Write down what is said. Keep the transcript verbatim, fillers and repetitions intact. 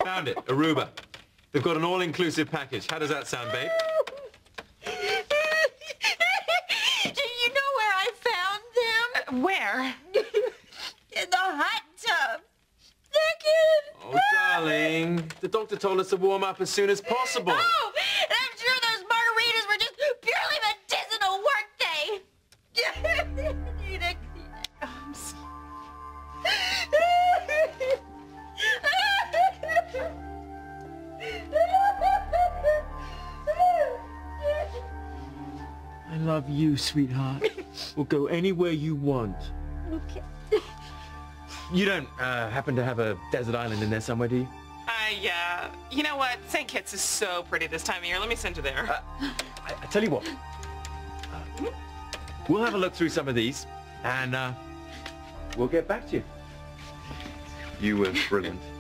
Found it, Aruba. They've got an all-inclusive package. How does that sound, babe? Do you know where I found them? Uh, where? In the hot tub. Second. Oh, darling. The doctor told us to warm up as soon as possible. Oh, and I'm sure those margaritas were just purely medicinal, weren't they? I'm so... I love you, sweetheart. We'll go anywhere you want. Okay. You don't uh, happen to have a desert island in there somewhere, do you? I, uh, you know what? Saint Kitts is so pretty this time of year. Let me send you there. Uh, I, I tell you what. Uh, we'll have a look through some of these, and uh, we'll get back to you. You were brilliant.